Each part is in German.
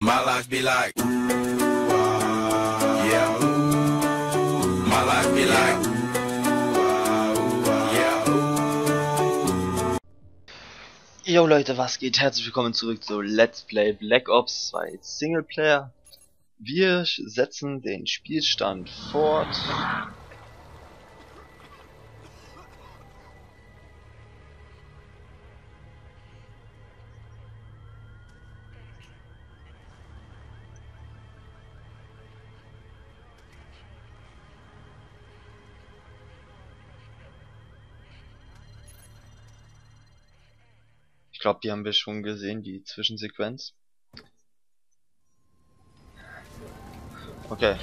My life be like, yeah. My life be like, yeah. Yo Leute, was geht? Herzlich willkommen zurück zu Let's Play Black Ops 2 Singleplayer. Wir setzen den Spielstand fort. Ich glaube, die haben wir schon gesehen, die Zwischensequenz. Okay.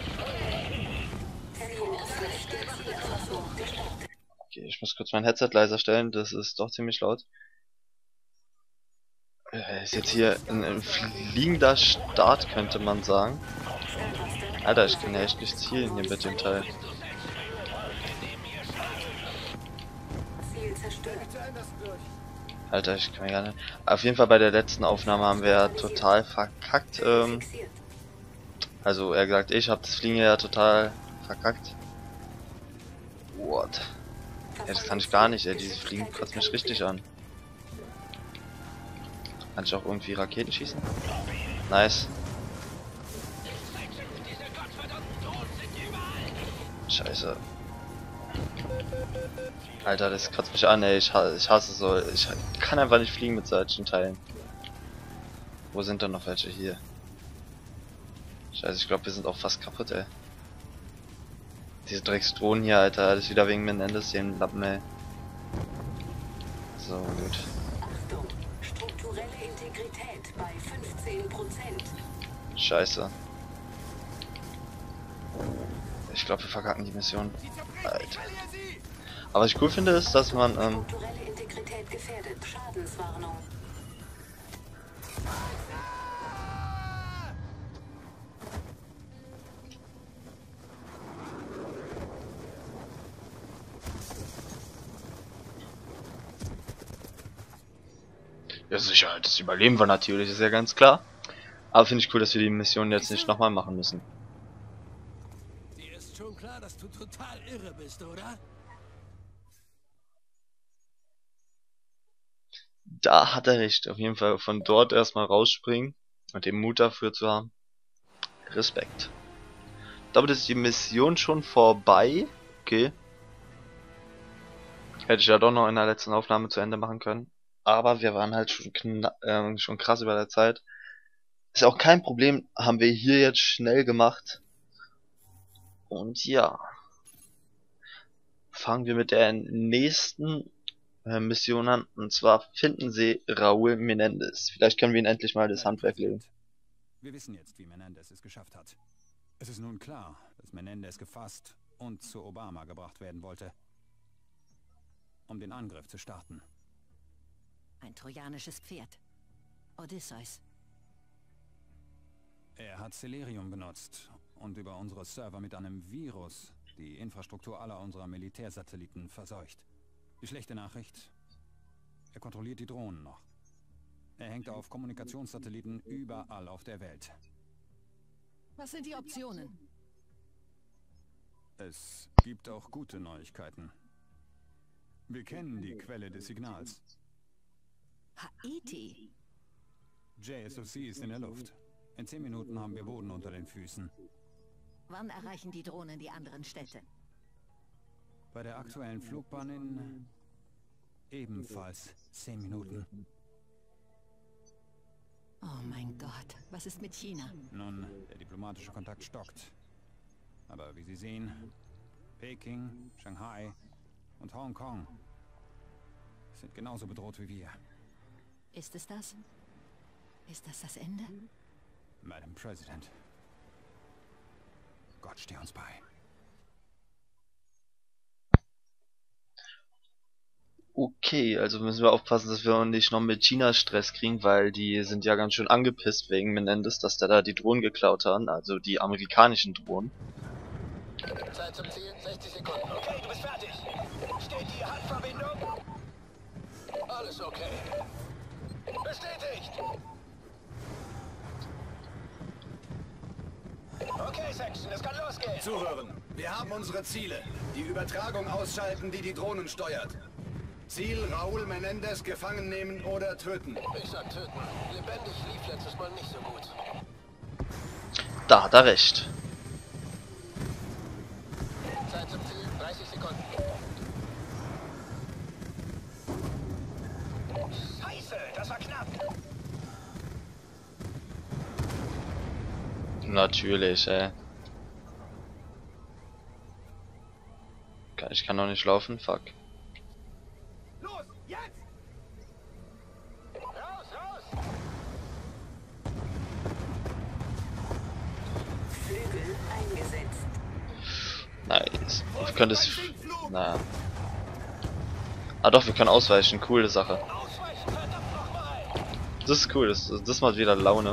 Okay, ich muss kurz mein Headset leiser stellen, das ist doch ziemlich laut. Ist jetzt hier ein fliegender Start, könnte man sagen. Alter, ich kann ja echt nicht zielen hier mit dem Teil. Alter, ich kann ja nicht. Auf jeden Fall bei der letzten Aufnahme haben wir ja total verkackt. Also er gesagt, ich habe das Fliegen ja total verkackt. What? Ja, das kann ich gar nicht, ey. Dieses Fliegen kotzt mich richtig an. Kann ich auch irgendwie Raketen schießen? Nice. Scheiße. Alter, das kotzt mich an, ey. Ich hasse so. Ich kann einfach nicht fliegen mit solchen Teilen. Wo sind denn noch welche hier? Scheiße, ich glaube, wir sind auch fast kaputt, ey. Diese Drecksdrohnen hier, Alter. Alles wieder wegen Menendez, den Lappen, ey. So, gut. Achtung, strukturelle Integrität bei 15%. Scheiße. Ich glaube, wir verkacken die Mission. Alter. Aber was ich cool finde, ist, dass man, Strukturelle Integrität gefährdet. Schadenswarnung. ja sicher, das überleben wir natürlich, ist ja ganz klar. Aber finde ich cool, dass wir die Mission jetzt nicht nochmal machen müssen. Dir ist schon klar, dass du total irre bist, oder? Da hat er recht, auf jeden Fall von dort erstmal rausspringen und den Mut dafür zu haben. Respekt. Damit ist die Mission schon vorbei. Okay. Hätte ich ja doch noch in der letzten Aufnahme zu Ende machen können. Aber wir waren halt schon krass über der Zeit. Ist auch kein Problem, haben wir hier jetzt schnell gemacht. Und ja. Fangen wir mit der nächsten Mission an. Und zwar finden Sie Raúl Menendez. Vielleicht können wir ihn endlich mal das Handwerk legen. Wir wissen jetzt, wie Menendez es geschafft hat. Es ist nun klar, dass Menendez gefasst und zu Obama gebracht werden wollte, um den Angriff zu starten. Ein trojanisches Pferd. Odysseus. Er hat Celerium benutzt und über unsere Server mit einem Virus die Infrastruktur aller unserer Militärsatelliten verseucht. Die schlechte Nachricht: er kontrolliert die Drohnen noch. Er hängt auf Kommunikationssatelliten überall auf der Welt. Was sind die Optionen? Es gibt auch gute Neuigkeiten. Wir kennen die Quelle des Signals. Haiti. JSOC ist in der Luft. In 10 Minuten haben wir Boden unter den Füßen. Wann erreichen die Drohnen die anderen Städte? Bei der aktuellen Flugbahn in ebenfalls 10 Minuten. Oh mein Gott, was ist mit China? Nun, der diplomatische Kontakt stockt. Aber wie Sie sehen, Peking, Shanghai und Hongkong sind genauso bedroht wie wir. Ist es das? Ist das das Ende? Madam President, Gott steh uns bei. Okay, also müssen wir aufpassen, dass wir nicht noch mit China Stress kriegen, weil die sind ja ganz schön angepisst wegen Menendez, dass der da die Drohnen geklaut hat, also die amerikanischen Drohnen. Zeit zum Ziel, 60 Sekunden. Okay, du bist fertig. Steht die Handverbindung? Alles okay. Bestätigt. Okay, Section, es kann losgehen. Zuhören. Wir haben unsere Ziele. Die Übertragung ausschalten, die die Drohnen steuert. Ziel Raúl Menendez gefangen nehmen oder töten. Ich sag töten. Lebendig lief letztes Mal nicht so gut. Da hat er recht. Zeit zum Ziel, 30 Sekunden. Scheiße, das war knapp. Natürlich, ey. Ich kann noch nicht laufen, fuck. Los, jetzt! Raus, raus! Flügel eingesetzt. Nice. Ich könnte es. Naja. Ah doch, wir können ausweichen. Coole Sache. Ausweichen, verdammt nochmal! Das ist cool. Das macht wieder Laune.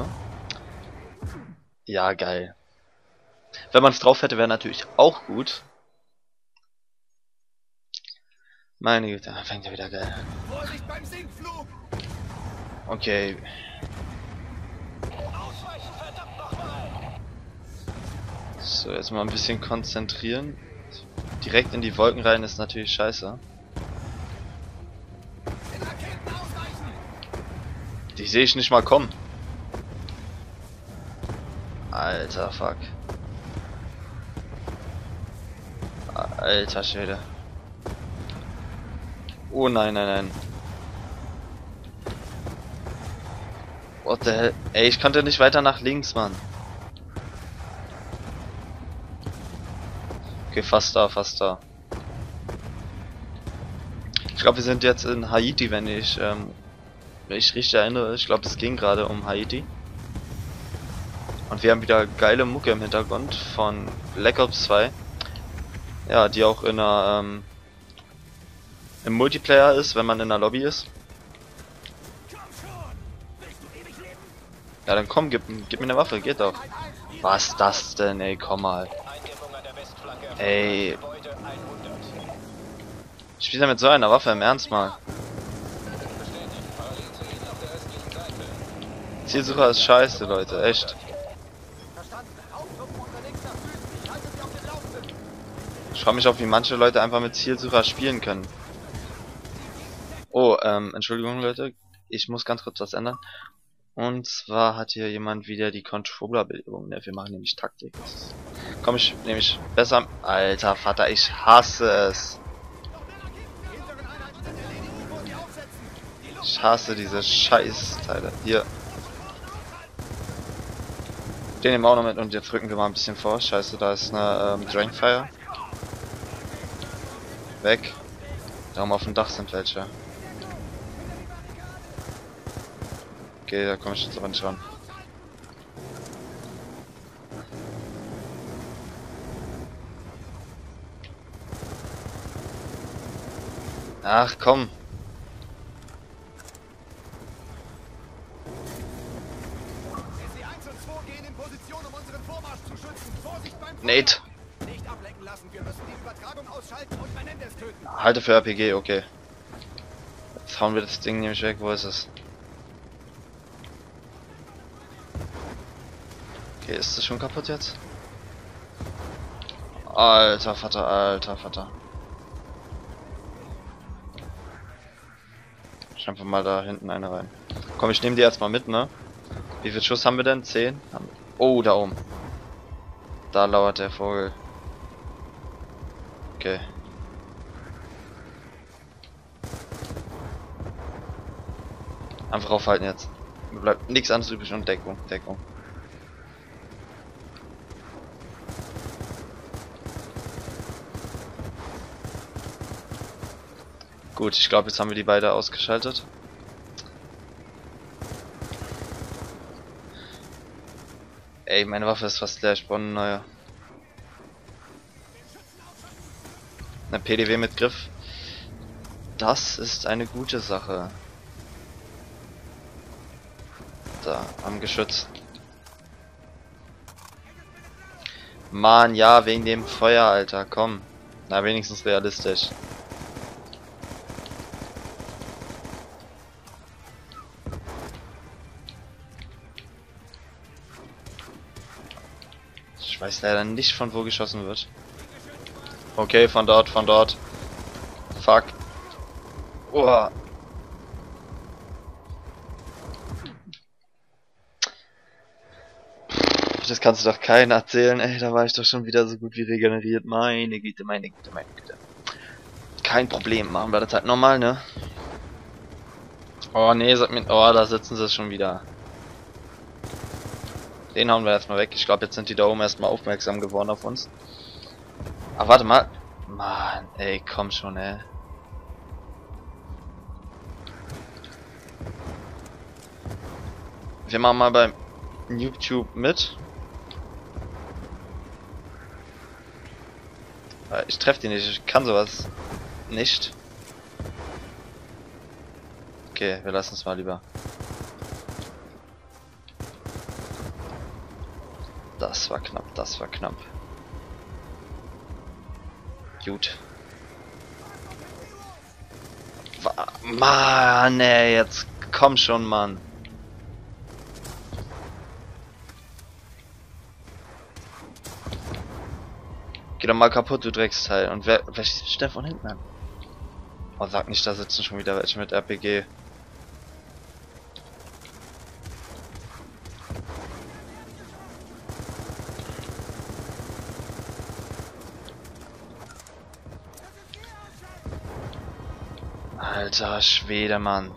Ja, geil. Wenn man es drauf hätte, wäre natürlich auch gut. Meine Güte, da fängt er wieder geil. Vorsicht beim Sinkflug! Okay. Ausweichen, verdammt nochmal! So, jetzt mal ein bisschen konzentrieren. Direkt in die Wolken rein ist natürlich scheiße. Den Raketen ausweichen! Die sehe ich nicht mal kommen. Alter, fuck. Alter Schwede. Oh nein, nein, nein. What the hell? Ey, ich konnte nicht weiter nach links, Mann. Okay, fast da, fast da. Ich glaube, wir sind jetzt in Haiti, wenn ich richtig erinnere. Ich glaube, es ging gerade um Haiti. Und wir haben wieder geile Mucke im Hintergrund von Black Ops 2. Ja, die auch in einer, im Multiplayer ist, wenn man in der Lobby ist. Ja, dann komm, gib mir eine Waffe, geht doch. Was das denn, ey, komm mal. Eindämmung an der Westflanke. Ey, Gebäude 100. spielt er mit so einer Waffe im Ernst mal? Bestätigt. Parallel zu Ihnen auf der östlichen Seite. Zielsucher ist scheiße, Leute, echt. Verstanden. Haupttruppen unterwegs nach Süden. Ich halte Sie auf dem Laufenden. Ich frage mich auch, wie manche Leute einfach mit Zielsucher spielen können. Oh, Entschuldigung, Leute. Ich muss ganz kurz was ändern. Und zwar hat hier jemand wieder die Controller-Belegung. Ne, wir machen nämlich Taktik. Komm, ich nehme ich besser. Alter Vater, ich hasse es. Hinteren Einheiten sind erledigt, bevor sie aufsetzen. Ich hasse diese Scheißteile. Hier. Den nehmen wir auch noch mit und jetzt rücken wir mal ein bisschen vor. Scheiße, da ist eine Drainfire. Weg. Da oben auf dem Dach sind welche. Okay, da komme ich jetzt aber nicht ran. Ach komm. SC1 und 2 gehen in Position, um unseren Vormarsch zu schützen. Vorsicht beim Feuer. Nate. Nicht ablenken lassen. Wir müssen die Übertragung ausschalten und Menendez töten. Halte für RPG, okay. Jetzt hauen wir das Ding nämlich weg. Wo ist es? Okay, ist das schon kaputt jetzt? Alter Vater, alter Vater. Ich einfach mal da hinten eine rein. Komm, ich nehme die erstmal mit, ne? Wie viel Schuss haben wir denn? 10? Oh, da oben. Da lauert der Vogel. Okay. Einfach aufhalten jetzt. Mir bleibt nichts anderes übrig und Deckung, Deckung. Gut, ich glaube, jetzt haben wir die beide ausgeschaltet. Ey, meine Waffe ist fast leer, ich brauche eine neue. Eine PDW mit Griff. Das ist eine gute Sache. Da, am Geschütz. Mann, ja, wegen dem Feuer, Alter, komm. Na, wenigstens realistisch. Ich weiß leider nicht, von wo geschossen wird. Okay, von dort, von dort. Fuck. Oh. Das kannst du doch keinen erzählen, ey. Da war ich doch schon wieder so gut wie regeneriert. Meine Güte, meine Güte, meine Güte. Kein Problem, machen wir das halt nochmal, ne? Oh nee, sag mir. Oh, da sitzen sie schon wieder. Den hauen wir erstmal weg. Ich glaube, jetzt sind die da oben erstmal aufmerksam geworden auf uns. Ach, warte mal. Mann, ey, komm schon, ey. Wir machen mal beim YouTube mit. Ich treffe die nicht, ich kann sowas nicht. Okay, wir lassen es mal lieber. Das war knapp, das war knapp. Gut. Mann, ey, jetzt komm schon, Mann. Geh doch mal kaputt, du Drecksteil. Und wer schießt mich denn von hinten an? Oh, sag nicht, da sitzen schon wieder welche mit RPG. Alter Schwede, Mann.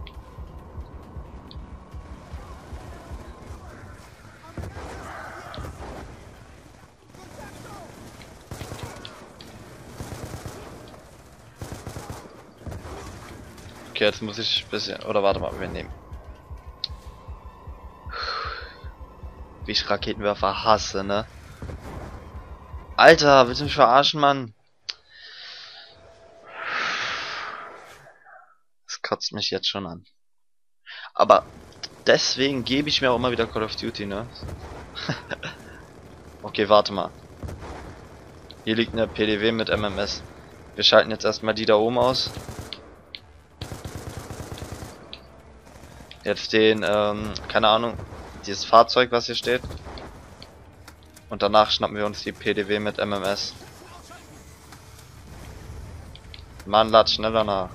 Okay, jetzt muss ich ein bisschen... Oder warte mal, wir nehmen. Wie ich Raketenwerfer hasse, ne? Alter, willst du mich verarschen, Mann? Das kotzt mich jetzt schon an. Aber deswegen gebe ich mir auch immer wieder Call of Duty, ne? Okay, warte mal. Hier liegt eine PDW mit MMS. Wir schalten jetzt erstmal die da oben aus. Jetzt den, keine Ahnung, dieses Fahrzeug, was hier steht. Und danach schnappen wir uns die PDW mit MMS. Mann, lad schneller nach.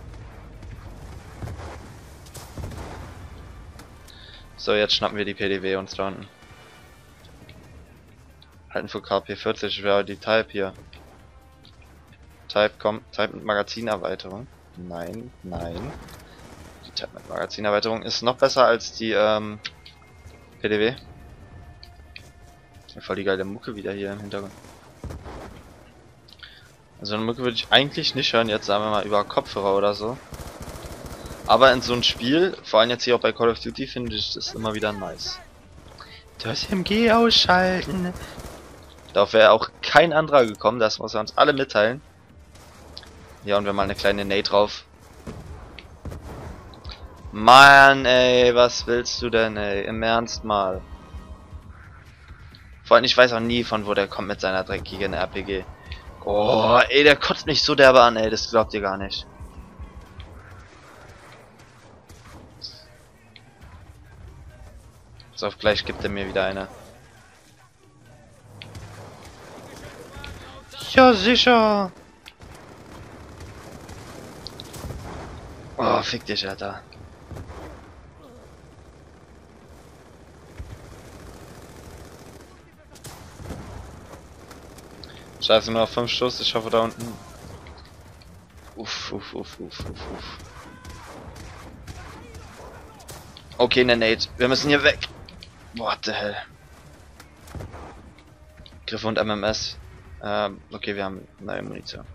So, jetzt schnappen wir die PDW uns da unten. Halten für KP40 wäre die Type hier. Type kommt, Type mit Magazinerweiterung. Nein, nein. Die Type mit Magazinerweiterung ist noch besser als die PDW. Voll die geile Mucke wieder hier im Hintergrund. Also eine Mucke würde ich eigentlich nicht hören, jetzt sagen wir mal über Kopfhörer oder so. Aber in so einem Spiel, vor allem jetzt hier auch bei Call of Duty, finde ich das immer wieder nice. Das MG ausschalten. Darauf wäre auch kein anderer gekommen, das muss er uns alle mitteilen. Ja, und wir mal eine kleine Nate drauf. Mann, ey, was willst du denn, ey? Im Ernst mal. Vor allem, ich weiß auch nie, von wo der kommt mit seiner dreckigen RPG. Oh, ey, der kotzt mich so derbe an, ey, das glaubt ihr gar nicht. So, gleich gibt er mir wieder eine. Ja, sicher. Oh, fick dich, Alter. Scheiße, nur noch 5 Schuss, ich hoffe da unten. Uff. Okay, ne Nate, wir müssen hier weg. What the hell. Griffe und MMS. Okay, wir haben neue Munition.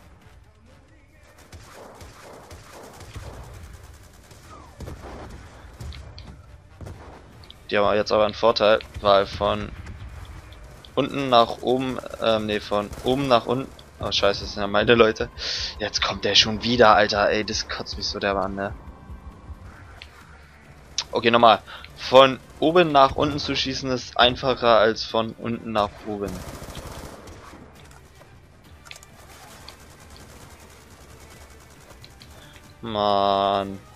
Die haben jetzt aber einen Vorteil, weil von unten nach oben, nee, von oben nach unten. Oh scheiße, das sind ja meine Leute. Jetzt kommt der schon wieder, Alter, ey, das kotzt mich so der an, ne? Okay, nochmal. Von oben nach unten zu schießen ist einfacher als von unten nach oben. Mann.